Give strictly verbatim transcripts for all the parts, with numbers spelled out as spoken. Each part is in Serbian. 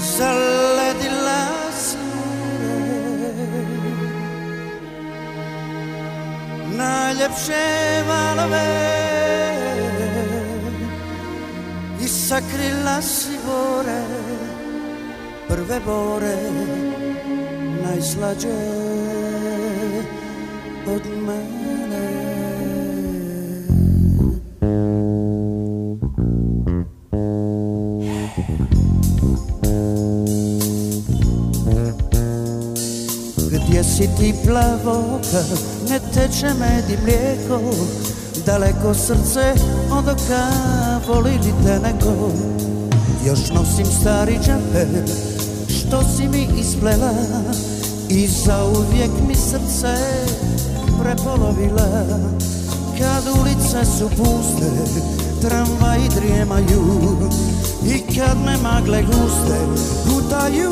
zaledila smure, najljepše valove i sakrila si bore, prve bore, najslađe od mene. Gdje si ti plavoka, ne teče med i mlijeko, daleko srce od oka, voli li te neko? Još nosim stari džemper što si mi isplela i zauvijek mi srce prepolovila. Kad ulice su puste, tramvaji drijemaju i kad me magle guste gutaju,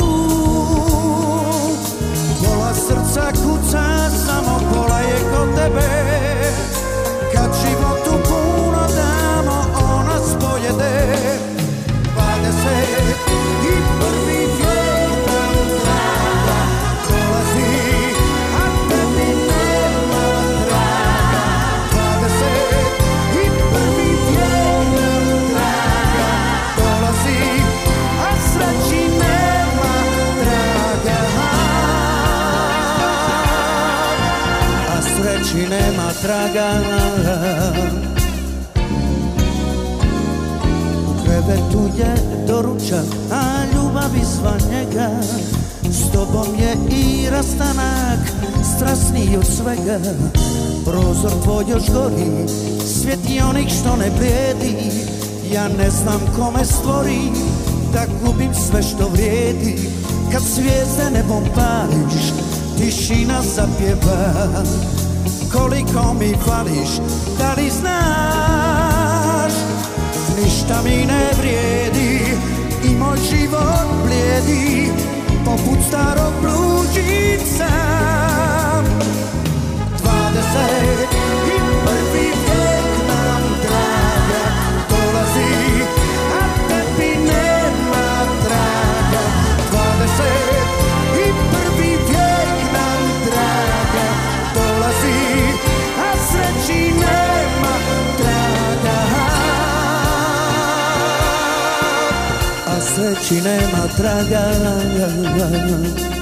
pola srca kuca, samo pola je kod tebe. Kad životu puno damo, ona spojede. Dvadeset i prvi vijek nam traga dolazi, a tebi nema traga. Dvadeset i prvi vijek nam traga dolazi, a sreći nema traga. A sreći nema traga. Tu je doručak, a ljubav izvan njega. S tobom je i rastanak strasniji od svega. Prozor tvoj još gori, svjetionik što ne blijedi. Ja ne znam kome stvori, da gubim sve što vrijedi. Kad zvijezde nebom pališ, tišina zapjeva. Koliko mi fališ, da li znaš? Ništa mi ne vrijedi i moj život blijedi, poput starog bluđica. Dvadeset i prvi vijek nam traga dolazi, a tebi nema traga. Dvadeset i prvi vijek nam traga dolazi, a sreći nema traga. Sreći nema traga.